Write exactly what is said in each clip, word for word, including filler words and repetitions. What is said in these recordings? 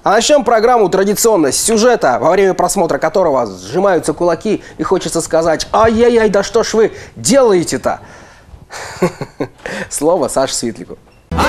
А начнем программу традиционно с сюжета, во время просмотра которого сжимаются кулаки и хочется сказать: ай-яй-яй, да что ж вы делаете-то? Слово Саше Светлику.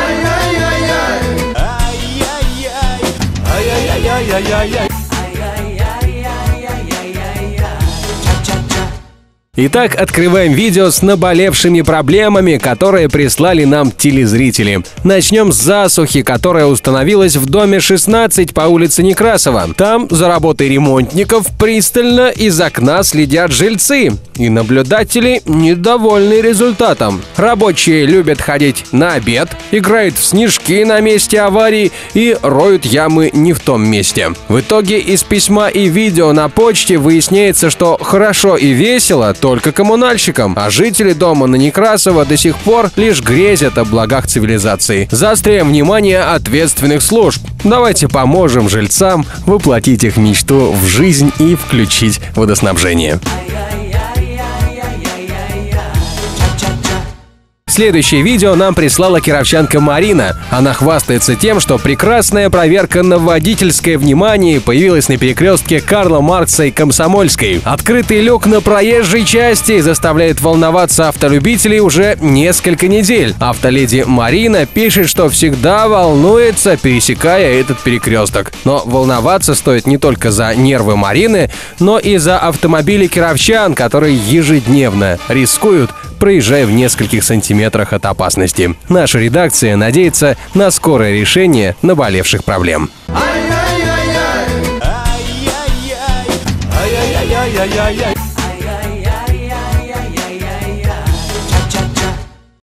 Итак, открываем видео с наболевшими проблемами, которые прислали нам телезрители. Начнем с засухи, которая установилась в доме шестнадцать по улице Некрасова. Там за работой ремонтников пристально из окна следят жильцы, и наблюдатели недовольны результатом. Рабочие любят ходить на обед, играют в снежки на месте аварии и роют ямы не в том месте. В итоге из письма и видео на почте выясняется, что хорошо и весело только коммунальщикам, а жители дома на Некрасова до сих пор лишь грезят о благах цивилизации. Заостряем внимание ответственных служб. Давайте поможем жильцам воплотить их мечту в жизнь и включить водоснабжение. Следующее видео нам прислала кировчанка Марина. Она хвастается тем, что прекрасная проверка на водительское внимание появилась на перекрестке Карла Маркса и Комсомольской. Открытый люк на проезжей части заставляет волноваться автолюбителей уже несколько недель. Автоледи Марина пишет, что всегда волнуется, пересекая этот перекресток. Но волноваться стоит не только за нервы Марины, но и за автомобили кировчан, которые ежедневно рискуют, проезжая в нескольких сантиметрах от опасности. Наша редакция надеется на скорое решение наболевших проблем. Ай-яй-яй-яй, ай-яй-яй, ай-яй-яй-яй-яй.